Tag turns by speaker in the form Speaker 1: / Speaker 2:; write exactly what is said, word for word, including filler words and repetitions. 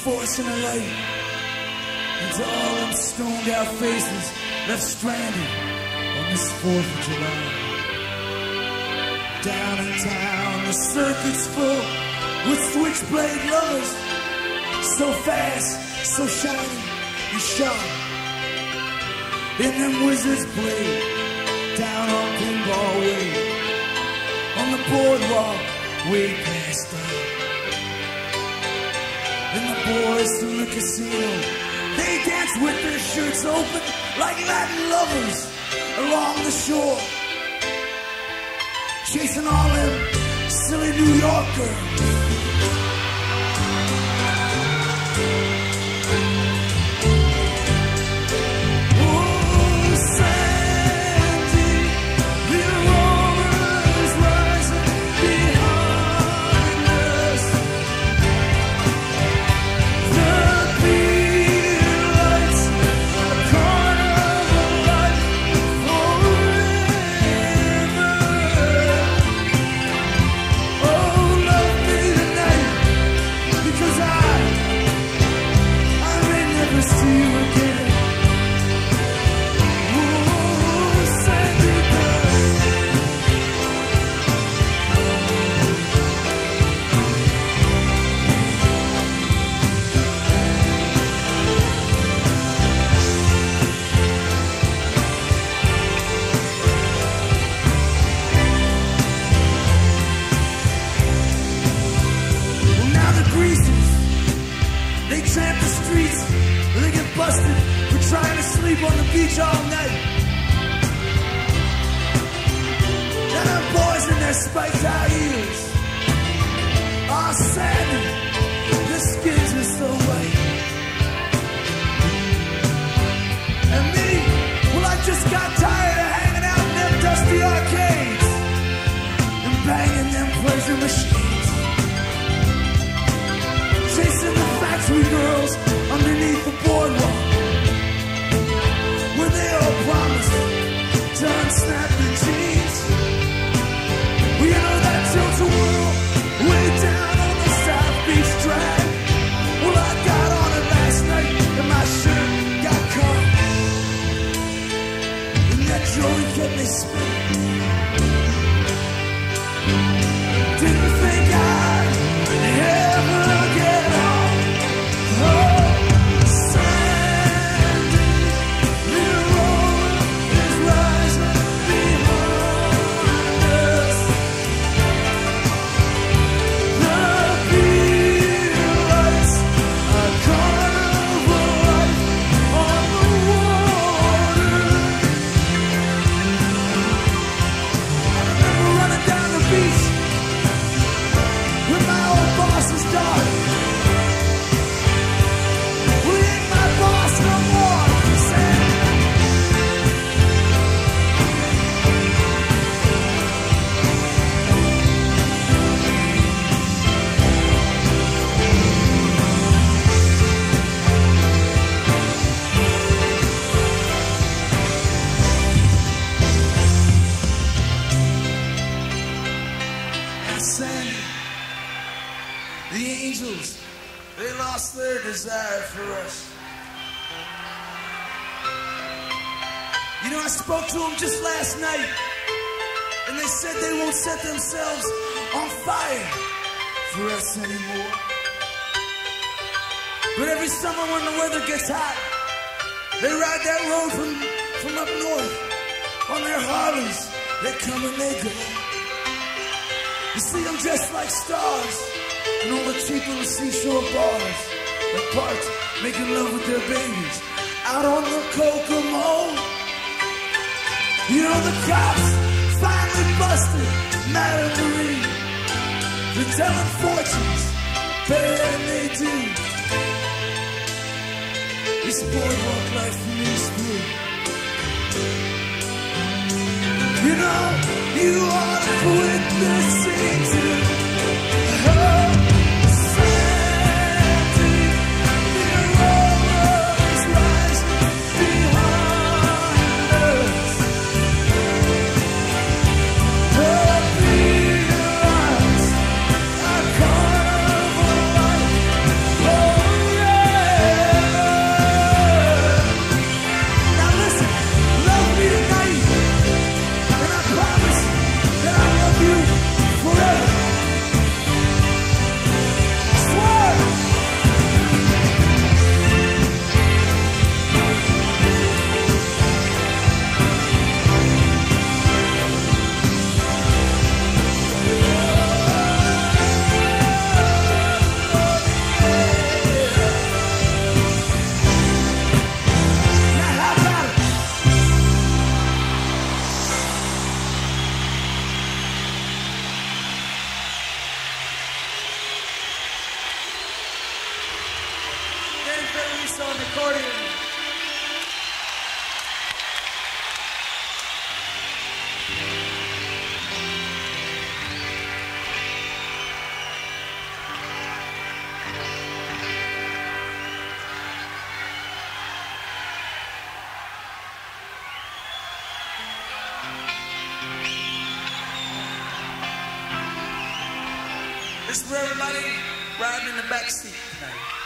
Speaker 1: forcing a light into all them stoned out faces left stranded on this fourth of July. Down in town, the circuit's full with switchblade lovers, so fast, so shiny and sharp. In them wizards play down on Pinball Way, on the boardwalk way past up. And the boys from the casino, they dance with their shirts open like Latin lovers along the shore, chasing all them silly New York girls. On the beach all night, and our boys in their spiked high heels are sandy, their skins are so white. And me, well, I just got tired of hanging out in them dusty arcades and banging them pleasure machines, chasing the factory girls underneath the boardwalk, where they all promised to unsnap their jeans. We know that tilt-a-whirl way down on the South Beach Drive. Well, I got on it last night and my shirt got caught, and that joint kept me spinning. Didn't think I'd ever get off. Oh. Desire for us. You know, I spoke to them just last night, and they said they won't set themselves on fire for us anymore. But every summer when the weather gets hot, they ride that road from, from up north on their Harleys. They come and they go. You see them dressed like stars in all the cheap little seashore bars. Like parts making love with their babies out on the Kokomo. You know the cops finally busted Madame Marie. They're telling fortunes better than they do. This boardwalk life for me is through. You know, you ought to quit this scene too. Oh.
Speaker 2: Oh,
Speaker 1: on the accordion. This is for everybody riding in the back seat tonight.